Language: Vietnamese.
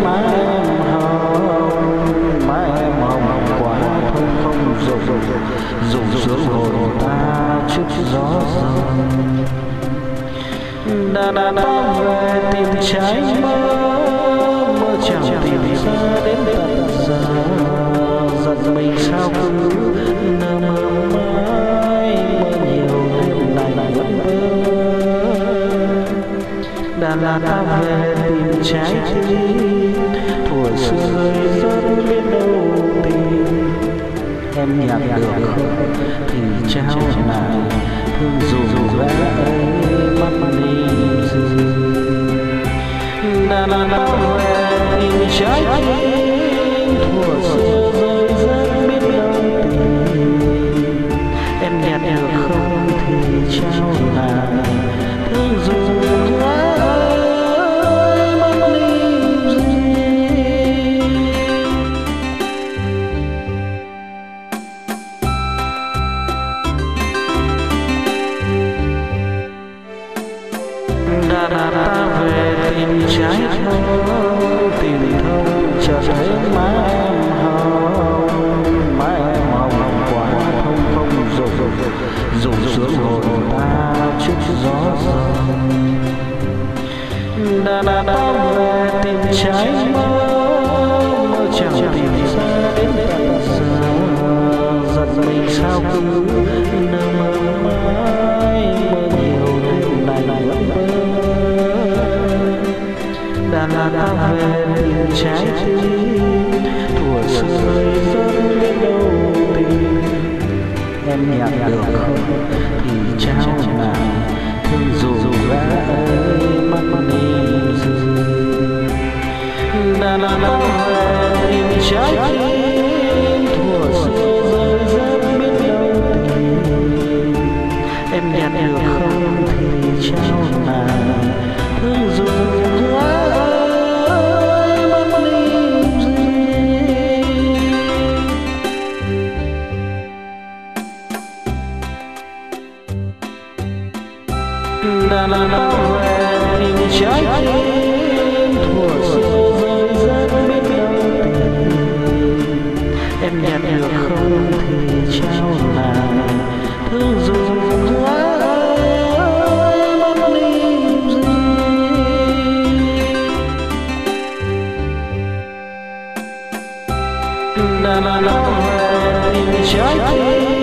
má em hồng, má em hồng quá không không rụng xuống hồn ta trước gió rồng. Đàn ta về tìm trái mơ, mơ chẳng tìm ra đến tận giờ. Giận mình sao cứ nơ mơ mãi, mơ nhiều đêm này vẫn mơ. Đàn ta về tìm trái tim, thuở xưa người dân biết đâu tìm. Em nhặt được không thì trao lại, thương dù vẽ ấy mắt đi gì. Đàn ta về tìm trái tim, thuở xưa rơi rớt biết đâu tìm. Em nhặt được không thì trao lại, thương dù vẽ ấy mắt đi gì. Đàn ta về tìm trái thơ, tìm thơ chờ thấy má em hồng, má em hồng quá không không rụng xuống hồn ta trước gió rồng. Đàn ta về tìm trái mơ, mơ chẳng tìm ra đến tận giờ. Giận mình sao cứ nơ mơ mãi, mơ nhiều đêm này vẫn mơ. Đàn ta về tìm trái tim, thuở xưa người dân biết đâu tìm. Em nhặt được không thì trao lại, thương dù vẽ ấy mắt đi gì. Đàn ta về tìm trái tim, thuở xưa rơi rớt biết đâu tìm. Em nhặt được không thì trao lại, thương dù vẽ ấy mắt đi gì. Đàn ta về tìm trái tim, thuở xưa rơi rớt biết đâu tìm. Em nhặt được không thì trao lại, thương dù vẽ ấy mắt đi gì. Đàn ta về tìm trái tim,